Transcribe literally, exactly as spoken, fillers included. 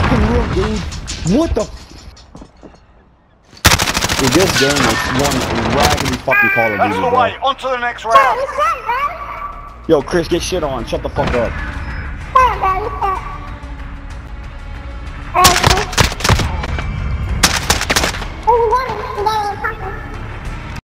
fucking room, dude. What the? Dude, this game is one raggedy fucking Call of Duty, That's the bro. way. On to the next round. Yo, Chris, get shit on. Shut the fuck up.